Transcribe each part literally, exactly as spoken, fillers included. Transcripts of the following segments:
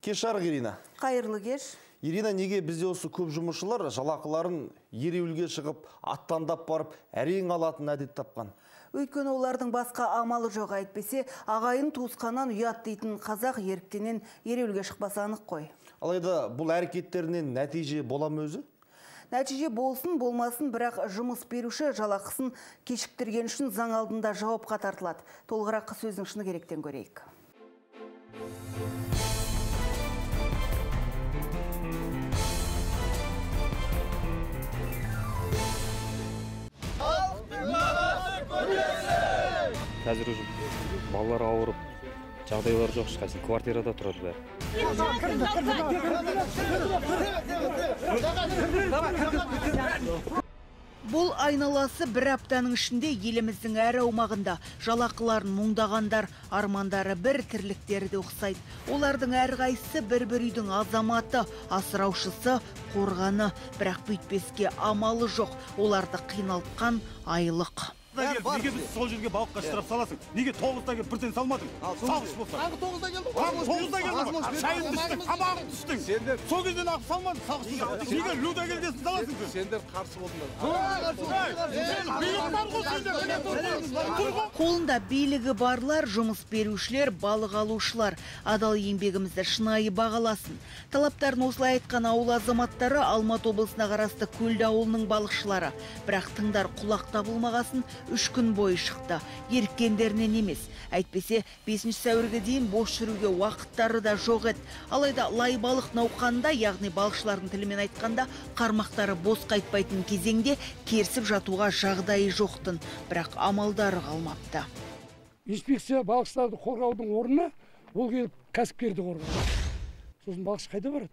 Кеш жарық, Ирина. Қайырлы кеш. Ирина, неге бізде осы көп жұмысшылар жалақыларын ереуілге шығып, аттандап барып, әрең алатын әдет тапқан? Өйткені олардың басқа амалы жоқ, әйтпесе, ағайын туысқаннан ұят дейтін қазақ еріктенен ереуілге шықпасы анық қой. Алайда бұл әрекеттерінен нәтиже бола ма өзі? Нәтиже болсын, болмасын, бірақ жұмыс беруші жалақысын кешіктірген үшін заң алдында жауапқа тартылады. Толығырақ сөздің шыны керектен көрейік. Қазір уже балалар ауырып, жағдайлар жоқ, ешқайсы квартирада тұрады бәрі. Бұл айналасы бір аптаның ішінде еліміздің әр аумағында жалақыларын мұңдағандар, армандары бір, тірліктері де ұқсайды. Олардың әрқайсысы бір-бір үйдің азаматы, асыраушысы, қорғаны, бірақ бүйтпеске амалы жоқ. Оларды қиналтқан айлық. Неге біз сол жерге балыққа штраф саласың? Неге тоғызда келіп бірден салмадың? Салғыш болса. Таңғы тоғызда келдің. тоғызда келдің. Шайын түстің, тамағын түстің. Сол кезден ақ салмадың, салғыш. Неге люда келгесін саласың сен? Сендер қарсы болдыңдар. Қолында билігі барлар, жұмыс берушілер, балық алушылар адал еңбегімізді шынайы бағаласын. Талаптарын осылай айтқан ауыл азаматтары Алматы облысына қарасты Көлді ауылының балықшылары. Бірақ тыңдар құлақ табылмағасын үш күн бойы шықты. Еріккендерінен емес. Әйтпесе бесінші сәуірге дейін бос жүруге уақыттары да жоқ еді. Алайда лай балық науқанында, яғни балықшылардың тілімен айтқанда, қармақтары бос қайтпайтын кезеңде керсіп жатуға жағдайы жоқтын. Бірақ амалдары қалмапты. Инспекция балықшыларды қорғаудың орнына ол келіп кәсіпкерді қорғайды. Сосын балықшы қайда барады?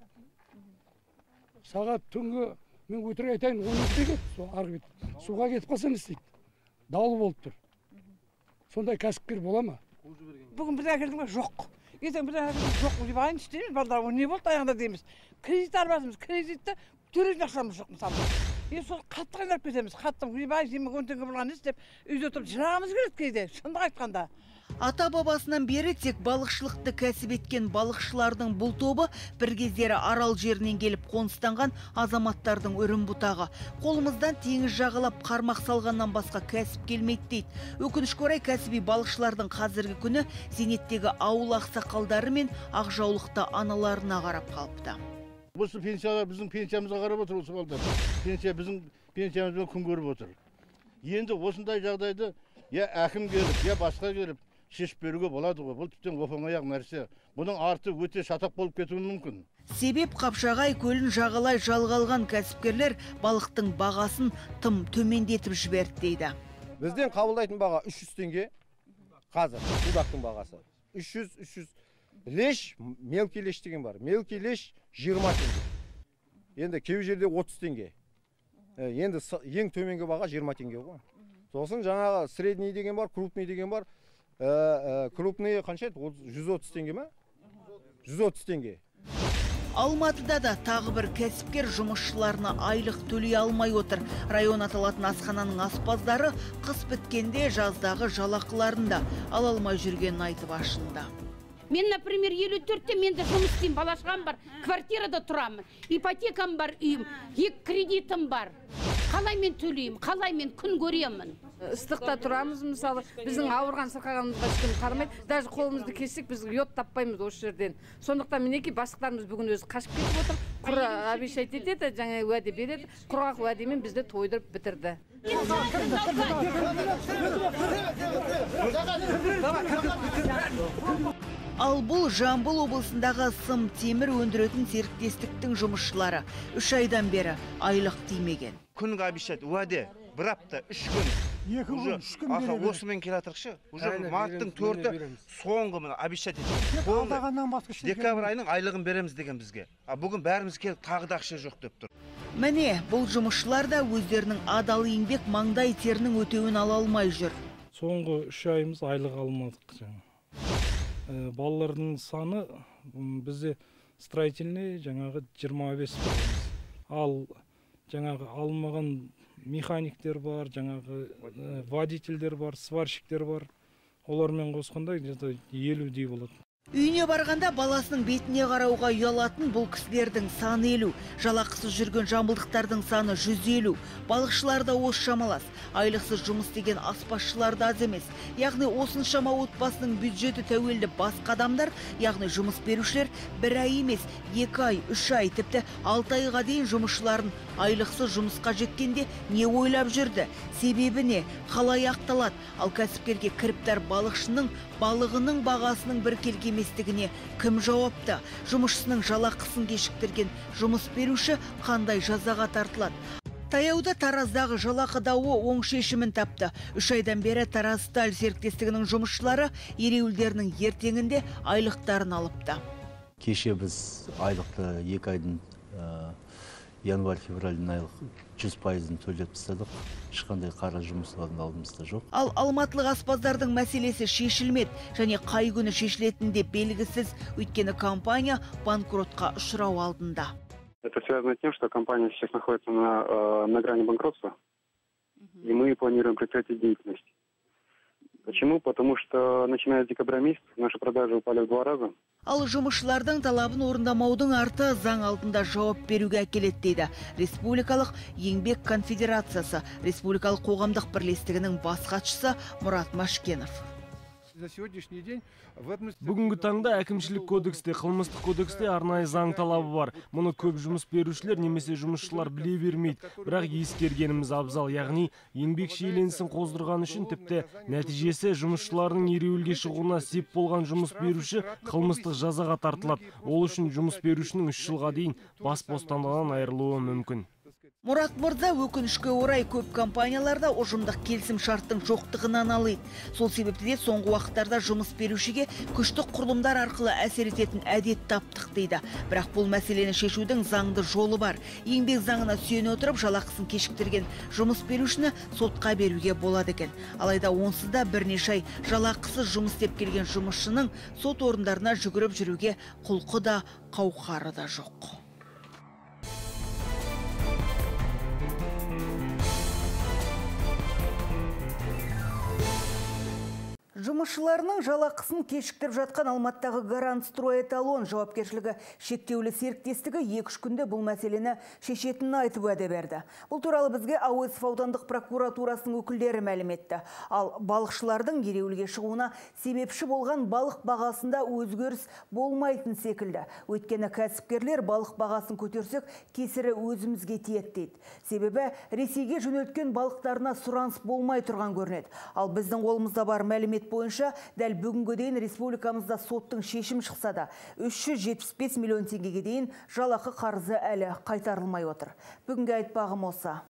Сағат түнгі мен өтірік айтайын он екіде кетті, сол арғы бет. Суға кетіп қалса не істейді? Дауыл болып тұр. Сондай кәсіпкер бола ма? Бүгін бір әкелдің бе? Жоқ. Ертең бір әкелдің жоқ. Ойбайын істейміз, балдар, не болды аяғында дейміз. Кредит арбасымыз, кредитті төлейтін ақшамыз жоқ мысалы. Енді сол қатты қайнап кетеміз. Қатты ойбай жиырма он теңге болған істеп, үйде отырып жылағымыз келеді кейде, шындық айтқанда. Ата бабасынан бері тек балықшылықты кәсіп еткен балықшылардың бұл тобы бір кездері Арал жерінен келіп қоныстанған азаматтардың үрім бұтағы. Қолымыздан теңіз жағалап қармақ салғаннан басқа кәсіп келмейді дейді. Өкінішке орай кәсіби балықшылардың қазіргі күні зейнеттегі ауыл ақсақалдары мен ақжаулықты аналарына қарап қалыпты. Осы пенсияға біздің пенсиямызға қарап отыр осы балдар. Пенсия біздің пенсиямызбен күн көріп отыр. Енді осындай жағдайды я әкім келіп, я басқа келіп шешіп беруге болады ғой. Бұл тіптен оп-оңай нәрсе. Бұның арты өте шатақ болып кетуі мүмкін. Себеп Қапшағай көлін жағалай жалға алған кәсіпкерлер балықтың бағасын тым төмендетіп жіберді дейді. Бізден қабылдайтын баға үш жүз теңге. Қазір судақтың бағасы үш жүз үш жүз. Леш, мелкий леш деген бар. Мелкий леш жиырма теңге. Енді кей жерде отыз теңге. Енді ең төменгі баға жиырма теңге ғой. Сосын жаңағы средний деген бар, крупный деген бар. Крупный қанша еді? жүз отыз теңге ме? жүз отыз теңге. Алматыда да тағы бір кәсіпкер жұмысшыларына айлық төлей алмай отыр. Район аталатын асхананың аспаздары қыс біткенде жаздағы жалақыларында ала алмай жүргенін айтып ашында. Мен, например, елу төртте менде жұмыс істеймін, балашығам бар, квартирада тұрамын, ипотекам бар, үйім, екі кредитім бар. Қалай мен төлеймін, қалай мен күн көремін. Ыстықта тұрамыз, мысалы, біздің ауырған сырқағанымызға ешкім қарамайды. Даже қолымызды кессек, біз ұят таппаймыз осы жерден. Сондықтан мінекей бастықтарымыз бүгін өзі қашып кетіп отыр. Құр обещать етеді, жаңа уәде береді. Құрғақ уәдемен бізді тойдырып бітірді. Ал бұл Жамбыл облысындағы сым темір өндіретін серіктестіктің жұмысшылары үш айдан бері айлық тимеген. Күнгі обещать уәде бір апта үш күн. Екі күн, үш күн береді. Осымен келатырықшы. Уже марттың төрті соңғы міне обещать етеді. Алдағаннан басқа ештеңе. Декабрь айының айлығын береміз деген бізге. А бүгін бәріміз келіп тағы да ақша жоқ деп тұр. Міне, бұл жұмысшылар да өздерінің адал еңбек маңдай терінің өтеуін ала алмай жүр. Соңғы үш айымыз айлық алмадық жаңа. Балалардың саны бізде строительный жаңағы жиырма бес. Ал жаңағы алмаған механиктер бар, жаңағы водительдер бар, сварщиктер бар. Олармен қосқанда елудей болады. Үйіне барғанда баласының бетіне қарауға ұялатын бұл кісілердің саны елу. Жалақысыз жүрген жамбылдықтардың саны жүз елу. Балықшылар да осы шамалас. Айлықсыз жұмыс деген аспазшылар да аз емес. Яғни осыншама отбасының бюджеті тәуелді басқа адамдар, яғни жұмыс берушілер бір ай емес, екі ай, үш ай, тіпті алты айға дейін жұмысшыларын айлықсыз жұмысқа жеткенде не ойлап жүрді? Себебі не? Қалай ақталады? Ал кәсіпкерге кіріптар балықшының балығының бағасының бір келгеместігіне кім жауапты? Жұмысшысының жалақысын кешіктірген жұмыс беруші қандай жазаға тартылады? Таяуда Тараздағы жалақы дауы оң шешімін тапты. Үш айдан бері Тараз Сталь серіктестігінің жұмысшылары ереуілдерінің ертеңінде айлықтарын алыпты. Кеше біз айлықты екі айдың январь-февральдың айлық жүз пайызын төлеп тастадық. Ешқандай қара жұмысшылардың алдымызда жоқ. Ал алматылық аспаздардың мәселесі шешілмеді, және қай күні шешілетіні де белгісіз, өйткені компания банкротқа ұшырау алдында. Это связано с тем, что компания сейчас находится на, э, на грани банкротства, и мы планируем прекратить деятельность. Почему? Потому что начиная с декабря месяца наши продажи упали в два раза. Ал жұмысшылардың талабын орындамаудың арты заң алдында жауап беруге әкеледі дейді Республикалық еңбек конфедерациясы, Республикалық қоғамдық бірлестігінің бас хатшысы Мұрат Машкенов. Бүгінгі таңда әкімшілік кодексте, қылмыстық кодексте арнайы заң талабы бар. Мұны көп жұмыс берушілер немесе жұмысшылар біле бермейді. Бірақ ескергеніміз абзал, яғни еңбек шиеленісін қоздырған үшін тіпті нәтижесі жұмысшылардың ереуілге шығуына сеп болған жұмыс беруші қылмыстық жазаға тартылады. Ол үшін жұмыс берушінің үш жылға дейін бас бостандығынан айырылуы мүмкін. Мұрат мырза өкінішке орай көп компанияларда ұжымдық келісім шарттың жоқтығынан алайды. Сол себепті де соңғы уақыттарда жұмыс берушіге күштік құрылымдар арқылы әсер ететін әдет таптық дейді. Бірақ бұл мәселені шешудің заңды жолы бар. Еңбек заңына сүйене отырып жалақысын кешіктірген жұмыс берушіні сотқа беруге болады екен. Алайда онсыз да бірнеше ай жалақысыз жұмыс істеп келген жұмысшының сот орындарына жүгіріп жүруге құлқы да қауқары да жоқ. Жұмысшыларының жалақысын кешіктіріп жатқан Алматтағы Гарант Строй Эталон жауапкершілігі шектеулі серіктестігі екі-үш күнде бұл мәселені шешетінін айтып уәде берді. Бұл туралы бізге Әуезов аудандық прокуратурасының өкілдері мәлім етті. Ал балықшылардың ереуілге шығуына себепші болған балық бағасында өзгеріс болмайтын секілді. Өйткені кәсіпкерлер балық бағасын көтерсек, кесірі өзімізге тиеді дейді. Себебі Ресейге жөнелткен балықтарына сұраныс болмай тұрған көрінеді. Ал біздің қолымызда бар мәлімет бойынша дәл бүгінгі дейін республикамызда соттың шешім шықса да үш жүз жетпіс бес миллион теңгеге дейін жалақы қарызы әлі қайтарылмай отыр. Бүгінгі айтпағым осы.